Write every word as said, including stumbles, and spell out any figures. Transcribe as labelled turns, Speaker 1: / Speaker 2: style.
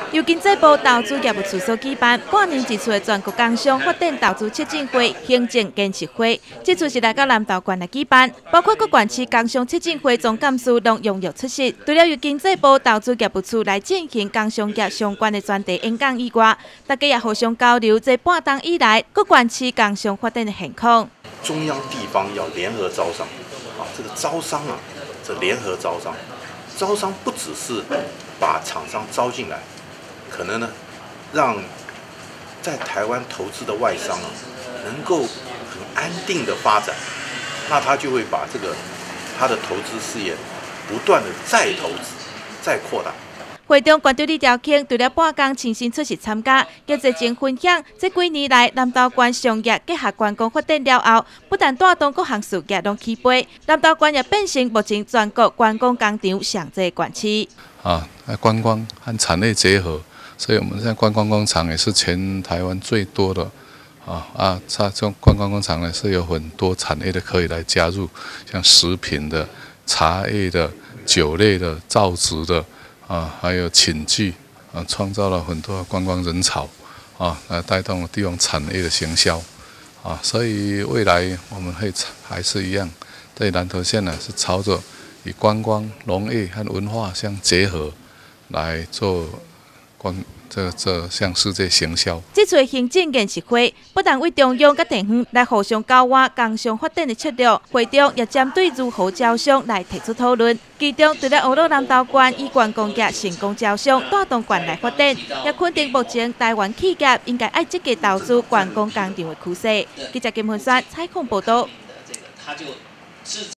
Speaker 1: 由经济部投资业务处所举办，半年一次的全国工商发展投资促进会行政建设会，这次是来到南投县来举办，包括各县市工商促进会总干事拢踊跃出席。除了由经济部投资业务处来进行工商业相关的专题演讲以外，大家也互相交流这半冬以来各县市工商发展的现况。
Speaker 2: 中央地方要联合招商，啊，这个招商啊，这联合招商，招商不只是把厂商招进来。 可能呢，让在台湾投资的外商啊，能够很安定的发展，那他就会把这个他的投资事业不断的再投资、再扩大。
Speaker 1: 会中关注李兆庆除了半工亲身出席参加，也热情分享这几年来南投县商业结合观光发展了后，不但带动各项事业拢起飞，南投县也变成目前全国观光工厂上济县市。
Speaker 3: 啊，观光和产业结合。 所以，我们现在观光工厂也是全台湾最多的，啊啊，它这种观光工厂呢是有很多产业的可以来加入，像食品的、茶叶的、酒类的、造纸的，啊，还有寝具，啊，创造了很多观光人潮，啊，来带动了地方产业的行销，啊，所以未来我们会还是一样，在南投县呢是朝着以观光、农业和文化相结合来做。 关这这向世界行销。
Speaker 1: 这次行政建设会不但为中央甲地方来互相交换工商发展的策略，会中也针对如何招商来提出讨论。其中除了欧陆南投县以观光业成功招商带动县来发展，也肯定目前台湾企业应该爱积极投资观光工厂的趋势。记者金文山采访报道。